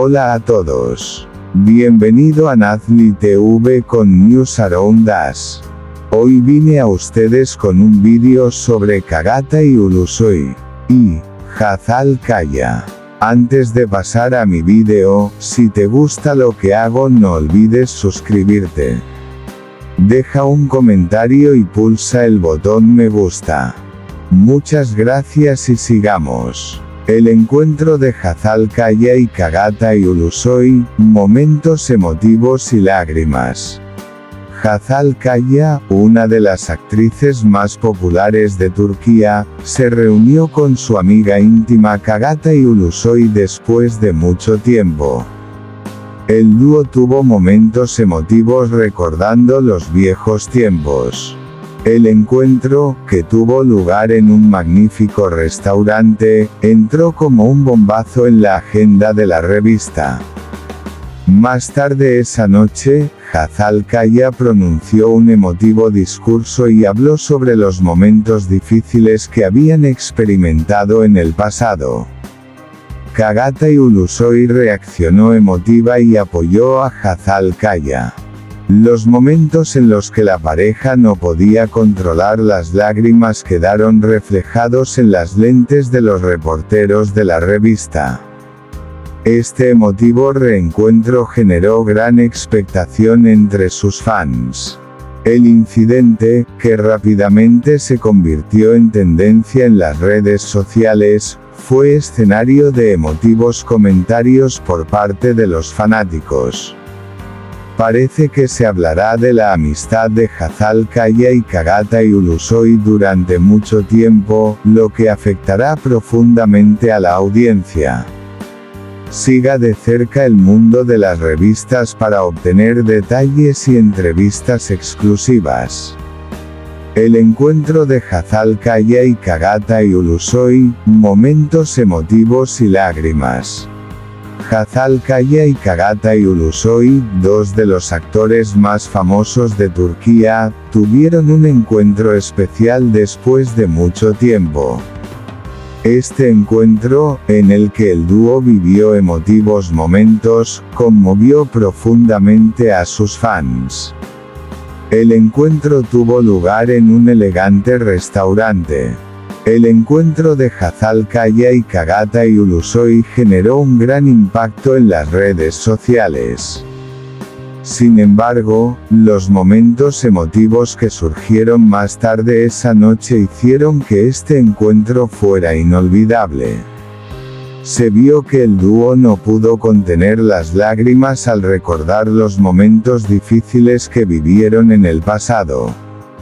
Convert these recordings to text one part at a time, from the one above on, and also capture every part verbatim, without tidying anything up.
Hola a todos. Bienvenido a Nazli T V con News Around Us. Hoy vine a ustedes con un vídeo sobre Kagata y Ulusoy. Y Hazal Kaya. Antes de pasar a mi vídeo, si te gusta lo que hago no olvides suscribirte. Deja un comentario y pulsa el botón me gusta. Muchas gracias y sigamos. El encuentro de Hazal Kaya y Kagata y Ulusoy, momentos emotivos y lágrimas. Hazal Kaya, una de las actrices más populares de Turquía, se reunió con su amiga íntima Kagata y Ulusoy después de mucho tiempo. El dúo tuvo momentos emotivos recordando los viejos tiempos. El encuentro, que tuvo lugar en un magnífico restaurante, entró como un bombazo en la agenda de la revista. Más tarde esa noche, Hazal Kaya pronunció un emotivo discurso y habló sobre los momentos difíciles que habían experimentado en el pasado. Kagata y Ulusoy reaccionó emotiva y apoyó a Hazal Kaya. Los momentos en los que la pareja no podía controlar las lágrimas quedaron reflejados en las lentes de los reporteros de la revista. Este emotivo reencuentro generó gran expectación entre sus fans. El incidente, que rápidamente se convirtió en tendencia en las redes sociales, fue escenario de emotivos comentarios por parte de los fanáticos. Parece que se hablará de la amistad de Hazal Kaya y Kagata y Ulusoy durante mucho tiempo, lo que afectará profundamente a la audiencia. Siga de cerca el mundo de las revistas para obtener detalles y entrevistas exclusivas. El encuentro de Hazal Kaya y Kagata y Ulusoy, momentos emotivos y lágrimas. Hazal Kaya y Kagata y Ulusoy, dos de los actores más famosos de Turquía, tuvieron un encuentro especial después de mucho tiempo. Este encuentro, en el que el dúo vivió emotivos momentos, conmovió profundamente a sus fans. El encuentro tuvo lugar en un elegante restaurante. El encuentro de Hazal Kaya y Kagata y Ulusoy generó un gran impacto en las redes sociales. Sin embargo, los momentos emotivos que surgieron más tarde esa noche hicieron que este encuentro fuera inolvidable. Se vio que el dúo no pudo contener las lágrimas al recordar los momentos difíciles que vivieron en el pasado.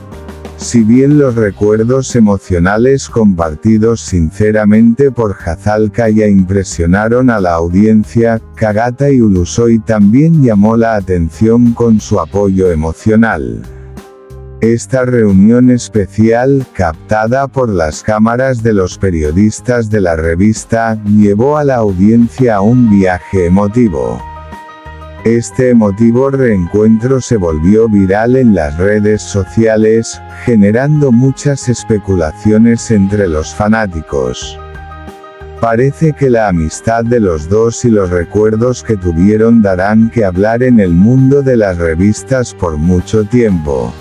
Si bien los recuerdos emocionales compartidos sinceramente por Hazal Kaya impresionaron a la audiencia, Kagata y Ulusoy también llamó la atención con su apoyo emocional. Esta reunión especial, captada por las cámaras de los periodistas de la revista, llevó a la audiencia a un viaje emotivo. Este emotivo reencuentro se volvió viral en las redes sociales, generando muchas especulaciones entre los fanáticos. Parece que la amistad de los dos y los recuerdos que tuvieron darán que hablar en el mundo de las revistas por mucho tiempo.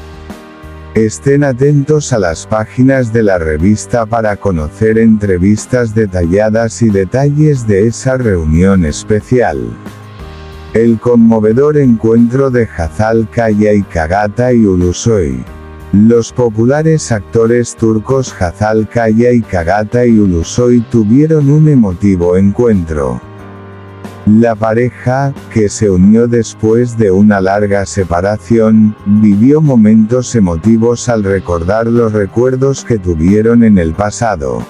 Estén atentos a las páginas de la revista para conocer entrevistas detalladas y detalles de esa reunión especial. El conmovedor encuentro de Hazal Kaya y Kagata y Ulusoy. Los populares actores turcos Hazal Kaya y Kagata y Ulusoy tuvieron un emotivo encuentro. La pareja, que se unió después de una larga separación, vivió momentos emotivos al recordar los recuerdos que tuvieron en el pasado.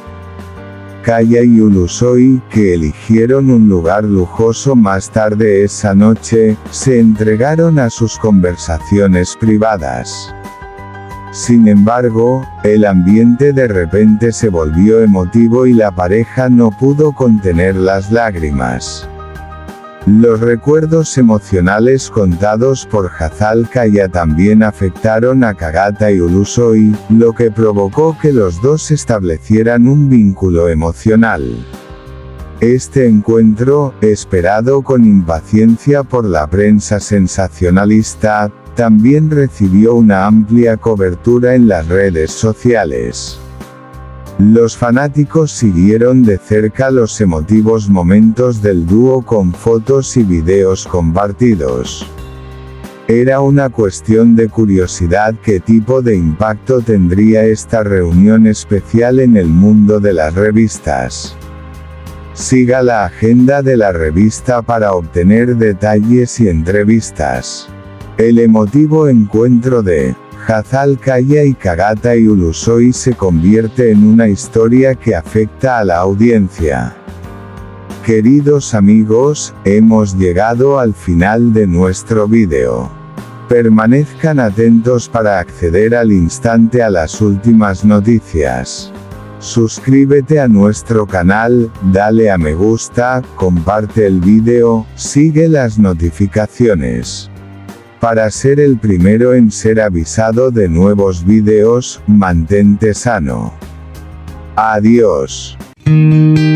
Kaya y Ulusoy, que eligieron un lugar lujoso más tarde esa noche, se entregaron a sus conversaciones privadas. Sin embargo, el ambiente de repente se volvió emotivo y la pareja no pudo contener las lágrimas. Los recuerdos emocionales contados por Hazal Kaya también afectaron a Kagata y Ulusoy, lo que provocó que los dos establecieran un vínculo emocional. Este encuentro, esperado con impaciencia por la prensa sensacionalista, también recibió una amplia cobertura en las redes sociales. Los fanáticos siguieron de cerca los emotivos momentos del dúo con fotos y videos compartidos. Era una cuestión de curiosidad qué tipo de impacto tendría esta reunión especial en el mundo de las revistas. Siga la agenda de la revista para obtener detalles y entrevistas. El emotivo encuentro de Hazal Kaya y Kagata y Ulusoy se convierte en una historia que afecta a la audiencia. Queridos amigos, hemos llegado al final de nuestro vídeo. Permanezcan atentos para acceder al instante a las últimas noticias. Suscríbete a nuestro canal, dale a me gusta, comparte el vídeo, sigue las notificaciones. Para ser el primero en ser avisado de nuevos vídeos, mantente sano. Adiós.